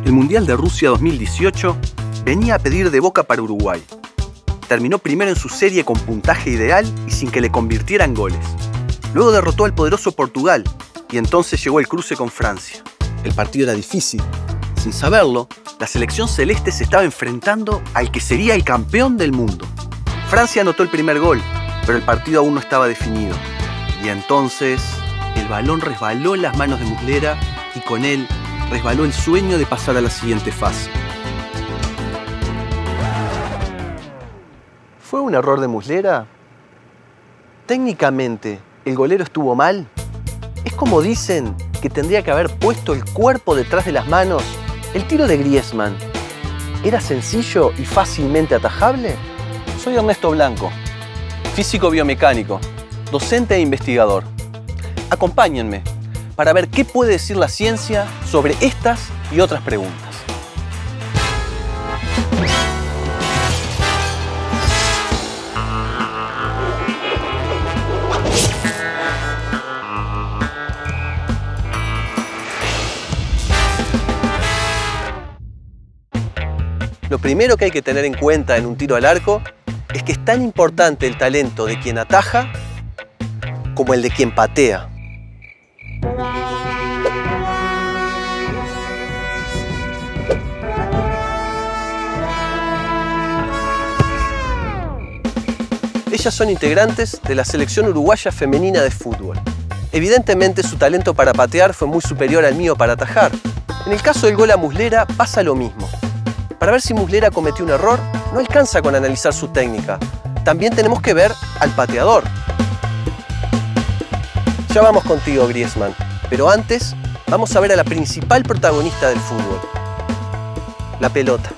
El Mundial de Rusia 2018 venía a pedir de Boca para Uruguay. Terminó primero en su serie con puntaje ideal y sin que le convirtieran goles. Luego derrotó al poderoso Portugal y entonces llegó el cruce con Francia. El partido era difícil. Sin saberlo, la selección celeste se estaba enfrentando al que sería el campeón del mundo. Francia anotó el primer gol, pero el partido aún no estaba definido. Y entonces el balón resbaló en las manos de Muslera y con él resbaló el sueño de pasar a la siguiente fase. ¿Fue un error de Muslera? Técnicamente, ¿el golero estuvo mal? ¿Es como dicen que tendría que haber puesto el cuerpo detrás de las manos? ¿El tiro de Griezmann era sencillo y fácilmente atajable? Soy Ernesto Blanco, físico biomecánico, docente e investigador. Acompáñenme para ver qué puede decir la ciencia sobre estas y otras preguntas. Lo primero que hay que tener en cuenta en un tiro al arco es que es tan importante el talento de quien ataja como el de quien patea. Ellas son integrantes de la selección uruguaya femenina de fútbol. Evidentemente su talento para patear fue muy superior al mío para atajar. En el caso del gol a Muslera pasa lo mismo. Para ver si Muslera cometió un error, no alcanza con analizar su técnica. También tenemos que ver al pateador. Ya vamos contigo, Griezmann. Pero antes, vamos a ver a la principal protagonista del fútbol. La pelota.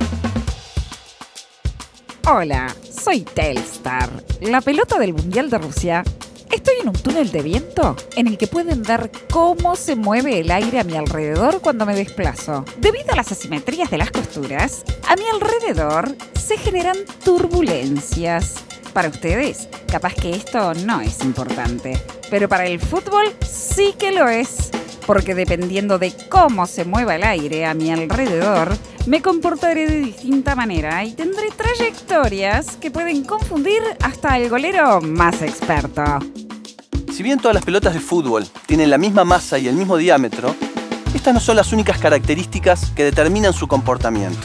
Hola, soy Telstar, la pelota del Mundial de Rusia. Estoy en un túnel de viento en el que pueden ver cómo se mueve el aire a mi alrededor cuando me desplazo. Debido a las asimetrías de las costuras, a mi alrededor se generan turbulencias. Para ustedes, capaz que esto no es importante, pero para el fútbol sí que lo es. Porque dependiendo de cómo se mueva el aire a mi alrededor, me comportaré de distinta manera y tendré trayectorias que pueden confundir hasta el golero más experto. Si bien todas las pelotas de fútbol tienen la misma masa y el mismo diámetro, estas no son las únicas características que determinan su comportamiento.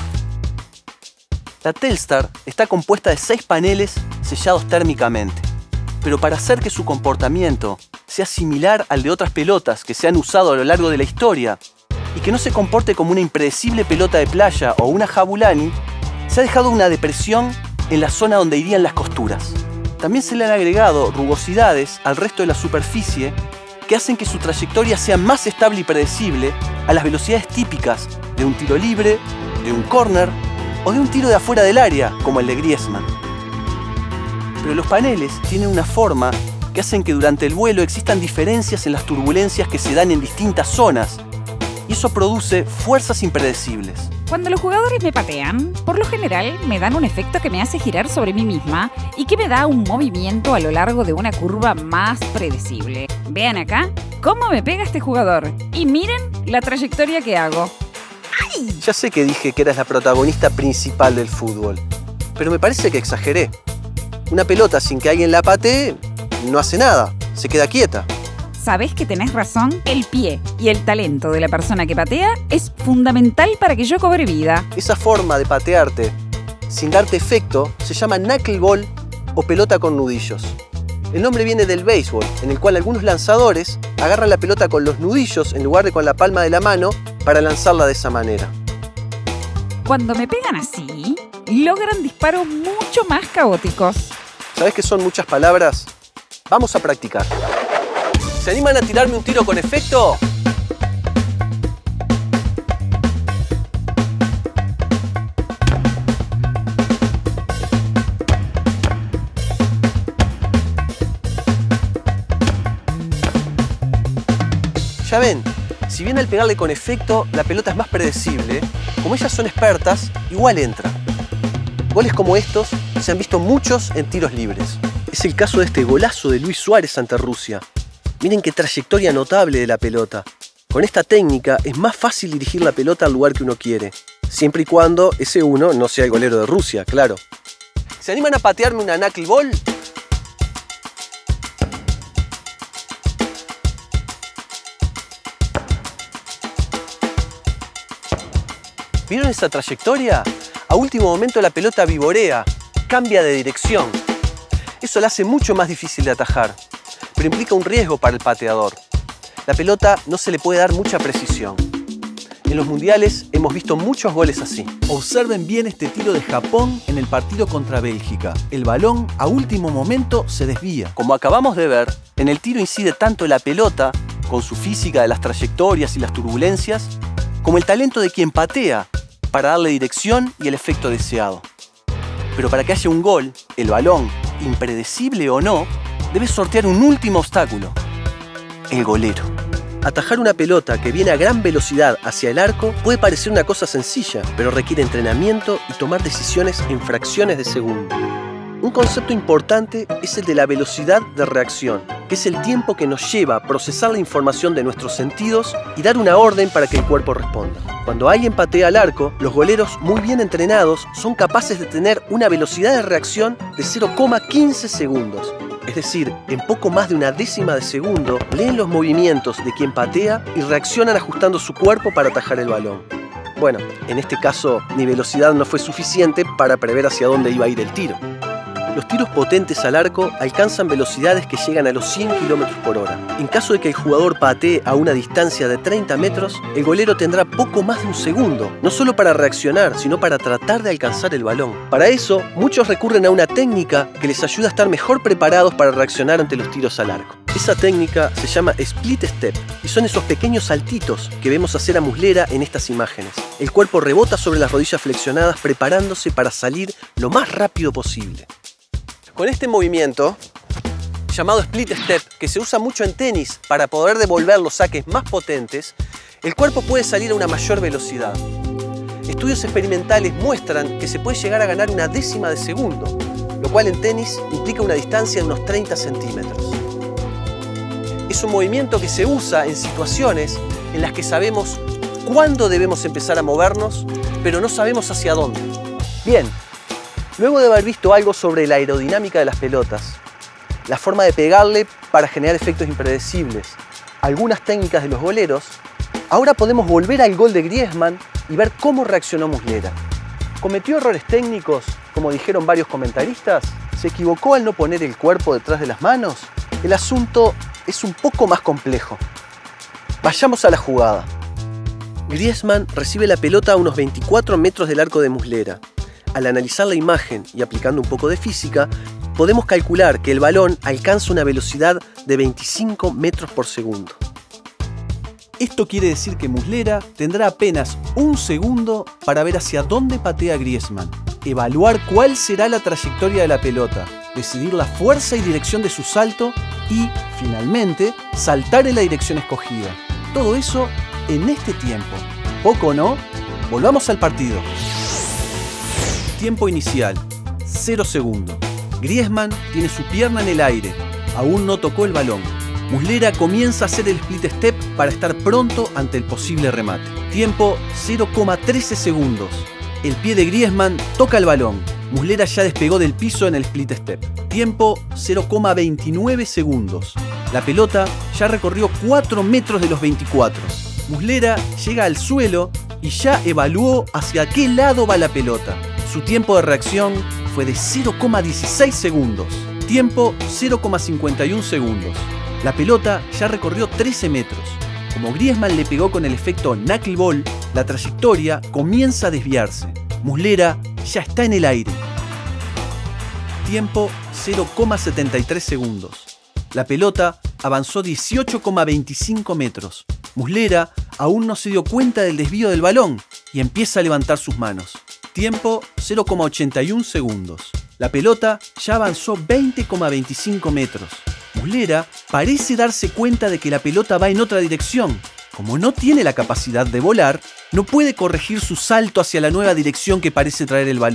La Telstar está compuesta de 6 paneles sellados térmicamente, pero para hacer que su comportamiento sea similar al de otras pelotas que se han usado a lo largo de la historia y que no se comporte como una impredecible pelota de playa o una jabulani, se ha dejado una depresión en la zona donde irían las costuras. También se le han agregado rugosidades al resto de la superficie que hacen que su trayectoria sea más estable y predecible a las velocidades típicas de un tiro libre, de un córner o de un tiro de afuera del área, como el de Griezmann. Pero los paneles tienen una forma que hacen que durante el vuelo existan diferencias en las turbulencias que se dan en distintas zonas, y eso produce fuerzas impredecibles. Cuando los jugadores me patean, por lo general me dan un efecto que me hace girar sobre mí misma y que me da un movimiento a lo largo de una curva más predecible. Vean acá cómo me pega este jugador y miren la trayectoria que hago. ¡Ay! Ya sé que dije que eras la protagonista principal del fútbol, pero me parece que exageré. Una pelota sin que alguien la patee no hace nada, se queda quieta. ¿Sabés que tenés razón? El pie y el talento de la persona que patea es fundamental para que yo cobre vida. Esa forma de patearte sin darte efecto se llama knuckleball o pelota con nudillos. El nombre viene del béisbol, en el cual algunos lanzadores agarran la pelota con los nudillos en lugar de con la palma de la mano para lanzarla de esa manera. Cuando me pegan así, logran disparos mucho más caóticos. ¿Sabés que son muchas palabras? Vamos a practicar. ¿Se animan a tirarme un tiro con efecto? Ya ven, si bien al pegarle con efecto la pelota es más predecible, como ellas son expertas, igual entra. Goles como estos se han visto muchos en tiros libres. Es el caso de este golazo de Luis Suárez ante Rusia. Miren qué trayectoria notable de la pelota. Con esta técnica es más fácil dirigir la pelota al lugar que uno quiere, siempre y cuando ese uno no sea el golero de Rusia, claro. ¿Se animan a patearme una knuckleball? ¿Vieron esa trayectoria? A último momento la pelota vivorea, cambia de dirección. Eso la hace mucho más difícil de atajar, pero implica un riesgo para el pateador. La pelota no se le puede dar mucha precisión. En los mundiales hemos visto muchos goles así. Observen bien este tiro de Japón en el partido contra Bélgica. El balón a último momento se desvía. Como acabamos de ver, en el tiro incide tanto la pelota, con su física de las trayectorias y las turbulencias, como el talento de quien patea para darle dirección y el efecto deseado. Pero para que haya un gol, el balón, impredecible o no, debe sortear un último obstáculo: el golero. Atajar una pelota que viene a gran velocidad hacia el arco puede parecer una cosa sencilla, pero requiere entrenamiento y tomar decisiones en fracciones de segundo. Un concepto importante es el de la velocidad de reacción, que es el tiempo que nos lleva a procesar la información de nuestros sentidos y dar una orden para que el cuerpo responda. Cuando alguien patea al arco, los goleros muy bien entrenados son capaces de tener una velocidad de reacción de 0,15 segundos. Es decir, en poco más de una décima de segundo, leen los movimientos de quien patea y reaccionan ajustando su cuerpo para atajar el balón. Bueno, en este caso, mi velocidad no fue suficiente para prever hacia dónde iba a ir el tiro. Los tiros potentes al arco alcanzan velocidades que llegan a los 100 km por hora. En caso de que el jugador patee a una distancia de 30 metros, el golero tendrá poco más de un segundo, no solo para reaccionar, sino para tratar de alcanzar el balón. Para eso, muchos recurren a una técnica que les ayuda a estar mejor preparados para reaccionar ante los tiros al arco. Esa técnica se llama split step y son esos pequeños saltitos que vemos hacer a Muslera en estas imágenes. El cuerpo rebota sobre las rodillas flexionadas preparándose para salir lo más rápido posible. Con este movimiento, llamado split step, que se usa mucho en tenis para poder devolver los saques más potentes, el cuerpo puede salir a una mayor velocidad. Estudios experimentales muestran que se puede llegar a ganar una décima de segundo, lo cual en tenis implica una distancia de unos 30 centímetros. Es un movimiento que se usa en situaciones en las que sabemos cuándo debemos empezar a movernos, pero no sabemos hacia dónde. Bien. Luego de haber visto algo sobre la aerodinámica de las pelotas, la forma de pegarle para generar efectos impredecibles, algunas técnicas de los goleros, ahora podemos volver al gol de Griezmann y ver cómo reaccionó Muslera. ¿Cometió errores técnicos, como dijeron varios comentaristas? ¿Se equivocó al no poner el cuerpo detrás de las manos? El asunto es un poco más complejo. Vayamos a la jugada. Griezmann recibe la pelota a unos 24 metros del arco de Muslera. Al analizar la imagen y aplicando un poco de física, podemos calcular que el balón alcanza una velocidad de 25 metros por segundo. Esto quiere decir que Muslera tendrá apenas un segundo para ver hacia dónde patea Griezmann, evaluar cuál será la trayectoria de la pelota, decidir la fuerza y dirección de su salto y, finalmente, saltar en la dirección escogida. Todo eso en este tiempo. ¿Poco o no? Volvamos al partido. Tiempo inicial, 0 segundos. Griezmann tiene su pierna en el aire, aún no tocó el balón. Muslera comienza a hacer el split step para estar pronto ante el posible remate. Tiempo 0,13 segundos. El pie de Griezmann toca el balón. Muslera ya despegó del piso en el split step. Tiempo 0,29 segundos. La pelota ya recorrió 4 metros de los 24. Muslera llega al suelo y ya evaluó hacia qué lado va la pelota. Su tiempo de reacción fue de 0,16 segundos. Tiempo 0,51 segundos. La pelota ya recorrió 13 metros. Como Griezmann le pegó con el efecto knuckleball, la trayectoria comienza a desviarse. Muslera ya está en el aire. Tiempo 0,73 segundos. La pelota avanzó 18,25 metros. Muslera aún no se dio cuenta del desvío del balón y empieza a levantar sus manos. Tiempo 0,81 segundos. La pelota ya avanzó 20,25 metros. Muslera parece darse cuenta de que la pelota va en otra dirección. Como no tiene la capacidad de volar, no puede corregir su salto hacia la nueva dirección que parece traer el balón.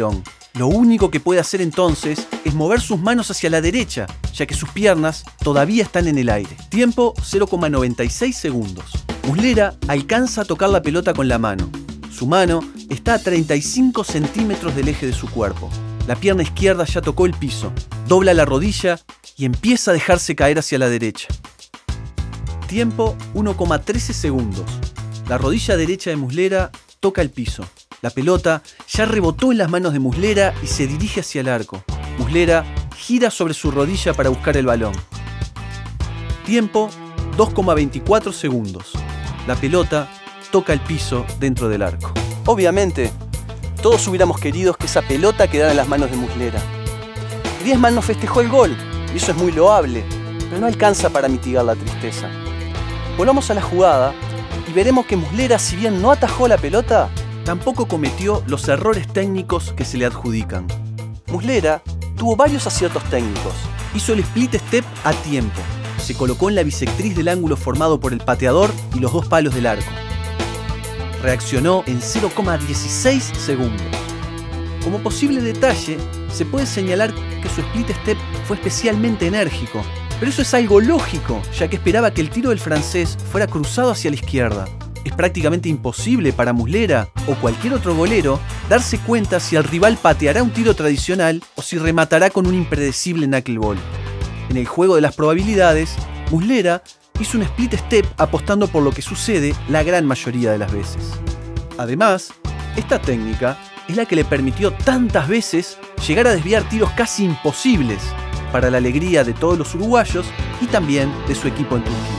Lo único que puede hacer entonces es mover sus manos hacia la derecha, ya que sus piernas todavía están en el aire. Tiempo 0,96 segundos. Muslera alcanza a tocar la pelota con la mano. Su mano está a 35 centímetros del eje de su cuerpo. La pierna izquierda ya tocó el piso. Dobla la rodilla y empieza a dejarse caer hacia la derecha. Tiempo 1,13 segundos. La rodilla derecha de Muslera toca el piso. La pelota ya rebotó en las manos de Muslera y se dirige hacia el arco. Muslera gira sobre su rodilla para buscar el balón. Tiempo 2,24 segundos. La pelota toca el piso dentro del arco. Obviamente, todos hubiéramos querido que esa pelota quedara en las manos de Muslera. Griezmann no festejó el gol, y eso es muy loable, pero no alcanza para mitigar la tristeza. Volvamos a la jugada y veremos que Muslera, si bien no atajó la pelota, tampoco cometió los errores técnicos que se le adjudican. Muslera tuvo varios aciertos técnicos. Hizo el split step a tiempo. Se colocó en la bisectriz del ángulo formado por el pateador y los dos palos del arco. Reaccionó en 0,16 segundos. Como posible detalle, se puede señalar que su split step fue especialmente enérgico, pero eso es algo lógico, ya que esperaba que el tiro del francés fuera cruzado hacia la izquierda. Es prácticamente imposible para Muslera o cualquier otro golero darse cuenta si el rival pateará un tiro tradicional o si rematará con un impredecible knuckleball. En el juego de las probabilidades, Muslera hizo un split step apostando por lo que sucede la gran mayoría de las veces. Además, esta técnica es la que le permitió tantas veces llegar a desviar tiros casi imposibles, para la alegría de todos los uruguayos y también de su equipo en Turquía.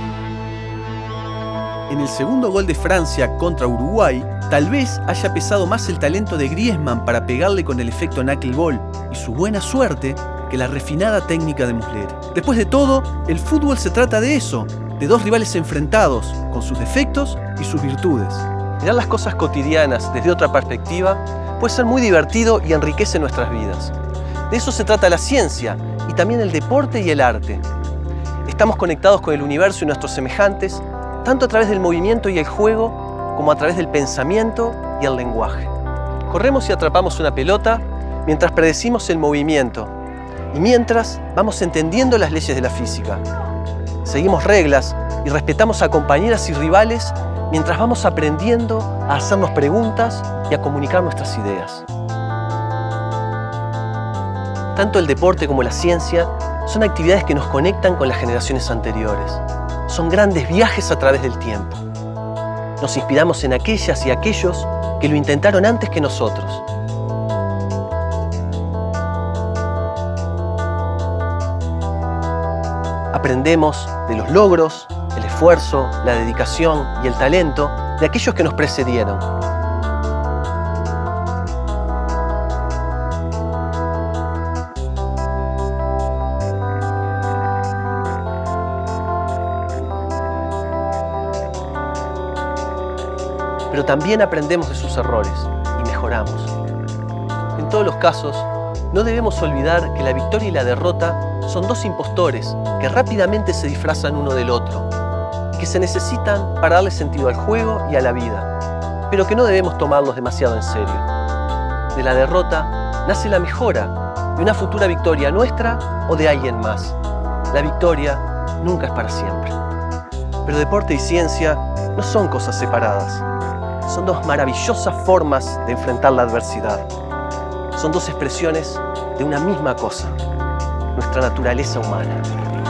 En el segundo gol de Francia contra Uruguay, tal vez haya pesado más el talento de Griezmann para pegarle con el efecto knuckleball y su buena suerte que la refinada técnica de Muslera. Después de todo, el fútbol se trata de eso, de dos rivales enfrentados, con sus defectos y sus virtudes. Mirar las cosas cotidianas desde otra perspectiva puede ser muy divertido y enriquece nuestras vidas. De eso se trata la ciencia y también el deporte y el arte. Estamos conectados con el universo y nuestros semejantes, tanto a través del movimiento y el juego, como a través del pensamiento y el lenguaje. Corremos y atrapamos una pelota mientras predecimos el movimiento y mientras vamos entendiendo las leyes de la física. Seguimos reglas y respetamos a compañeras y rivales mientras vamos aprendiendo a hacernos preguntas y a comunicar nuestras ideas. Tanto el deporte como la ciencia son actividades que nos conectan con las generaciones anteriores. Son grandes viajes a través del tiempo. Nos inspiramos en aquellas y aquellos que lo intentaron antes que nosotros. Aprendemos de los logros, el esfuerzo, la dedicación y el talento de aquellos que nos precedieron. Pero también aprendemos de sus errores y mejoramos. En todos los casos, no debemos olvidar que la victoria y la derrota son dos impostores que rápidamente se disfrazan uno del otro y que se necesitan para darle sentido al juego y a la vida, pero que no debemos tomarlos demasiado en serio. De la derrota nace la mejora de una futura victoria nuestra o de alguien más. La victoria nunca es para siempre. Pero deporte y ciencia no son cosas separadas. Son dos maravillosas formas de enfrentar la adversidad. Son dos expresiones de una misma cosa, nuestra naturaleza humana.